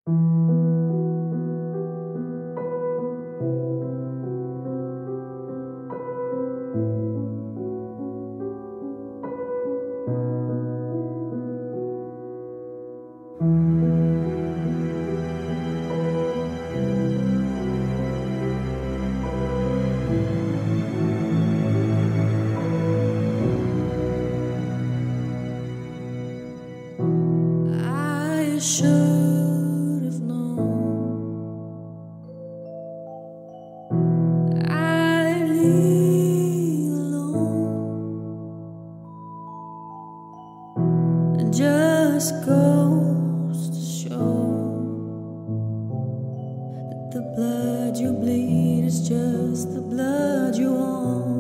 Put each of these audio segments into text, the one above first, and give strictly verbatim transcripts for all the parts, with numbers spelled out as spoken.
I should have known I'd leave alone. It just goes to show that the blood you bleed is just the blood you own.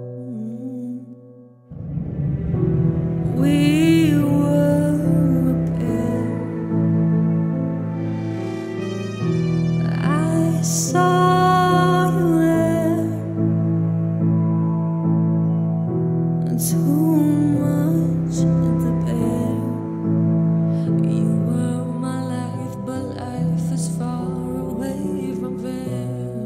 We were a pair. I saw you there. Too much to bear. You were my life, but life is far away from there.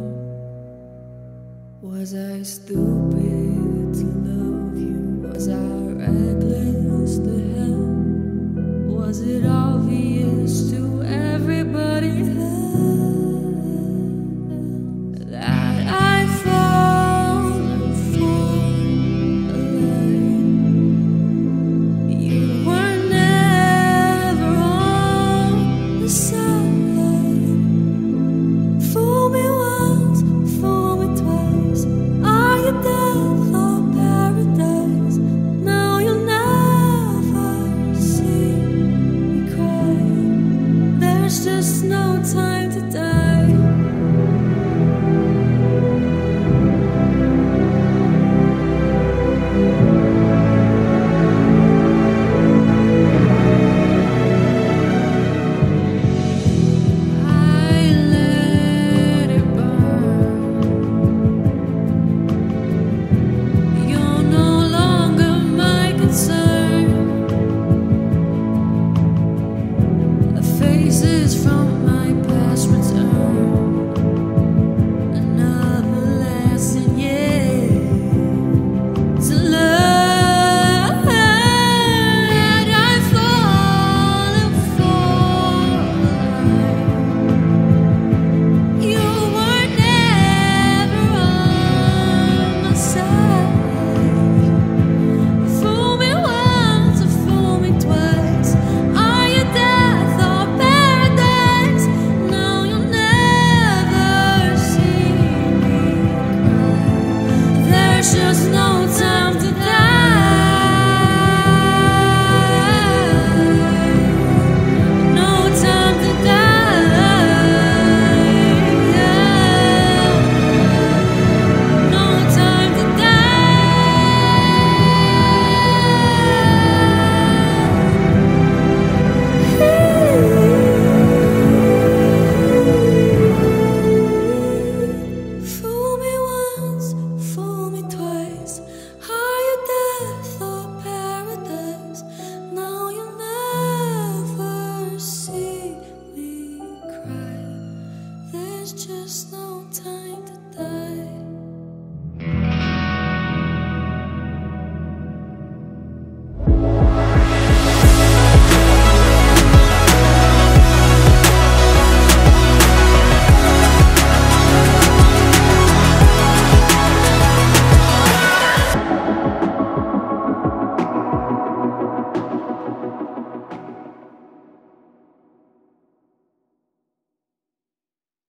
Was I stupid to love you? Was I reckless to hell? Was it obvious to everybody that I fallen for a lie? You were never on the side. Fool me once, fool me twice. Are you death or paradise? Now you'll never see me cry. There's just no time to die. I let it burn. You're no longer my concern. The faces from my past return. Another lesson, yeah, to learn that I've fallen for a lie. You were never on my side. Fool me once or fool me twice. Are you death or paradise? Now you'll never see me cry. There's just no time to die. No time to die. No time to die. Fool me once, fool me twice. Are you death or paradise? Now you'll never see me cry. There's just no